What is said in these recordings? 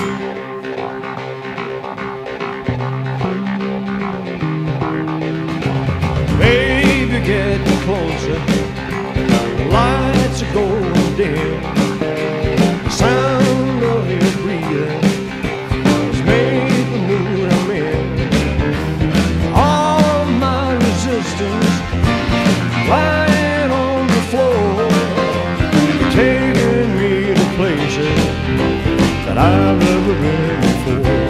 Baby, getting closer, lights are going dim. The sound of your breathing has made the mood I'm in. All my resistance lying on the floor, taking me to places that I've never been before.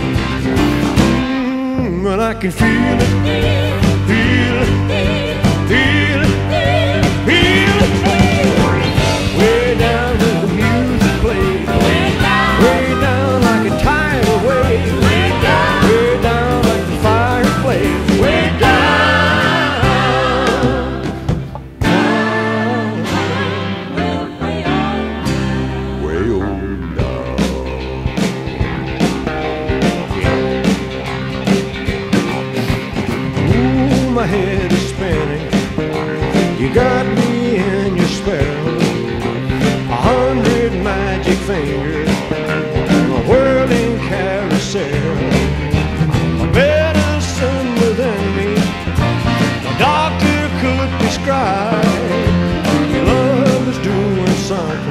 And I can feel it, feel it, feel it, feel it. Way down where the music plays, way down like a tidal wave, way down like the fireplace, way down, way on down. Ooh, my head is spinning. You got me in your spell. 100 magic fingers, a whirling carousel. A medicine within me, a doctor could prescribe. Your love is doing something